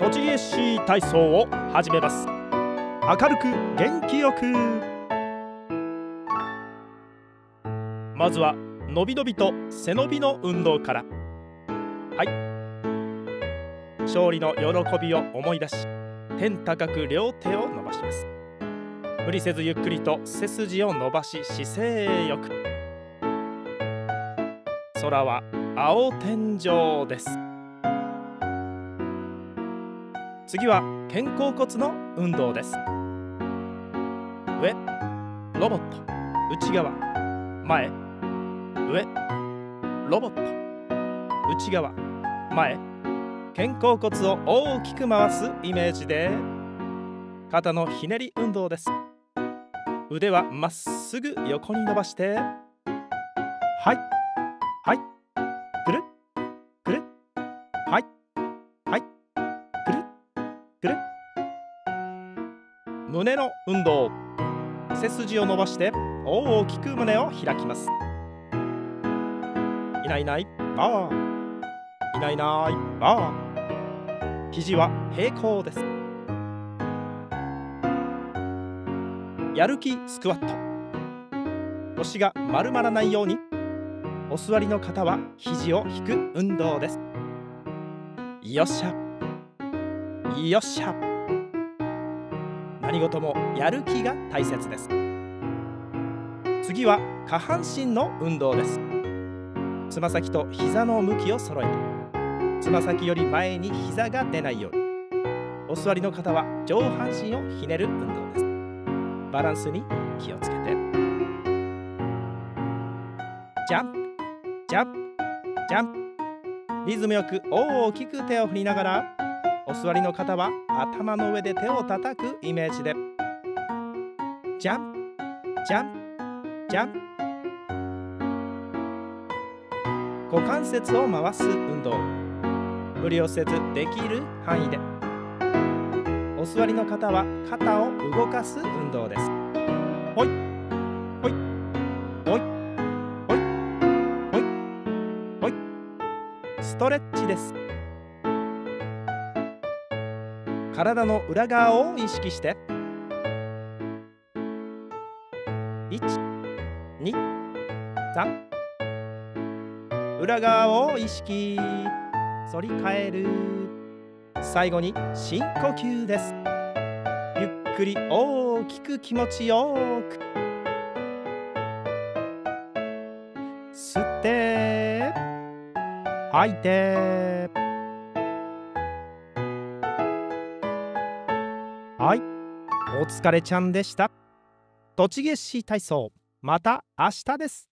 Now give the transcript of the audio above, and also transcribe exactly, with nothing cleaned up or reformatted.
栃木市体操を始めます。明るく元気よく。まずはのびのびと背伸びの運動から。はい、勝利の喜びを思い出し、天高く両手を伸ばします。無理せずゆっくりと背筋を伸ばし、姿勢よく。空は青天井です。次は肩甲骨の運動です。上、ロボット、内側、前、上、ロボット、内側、前。肩甲骨を大きく回すイメージで、肩のひねり運動です。腕はまっすぐ横に伸ばして、はいはい、くるくる、はいはい、くるくる。胸の運動。背筋を伸ばして大きく胸を開きます。いないいない、ああ、いないいない、ああ。肘は平行です。やる気スクワット。腰が丸まらないように、お座りの方は肘を引く運動です。よっしゃよっしゃ。何事もやる気が大切です。次は下半身の運動です。つま先と膝の向きを揃えて、つま先より前に膝が出ないように。お座りの方は上半身をひねる運動です。バランスに気をつけて。ジャンプジャンプジャンプ。リズムよく大きく手を振りながら、お座りの方は頭の上で手を叩くイメージで、ジャンプジャンプジャンプ。股関節を回す運動。無理をせずできる範囲で。お座りの方は肩を動かす運動です。ほいほいほいほいほいほい。ストレッチです。体の裏側を意識して、いち、に、さん。裏側を意識。反り返る。最後に深呼吸です。ゆっくり大きく気持ちよく吸って吐いて。はい、お疲れちゃんでした。栃木市体操、また明日です。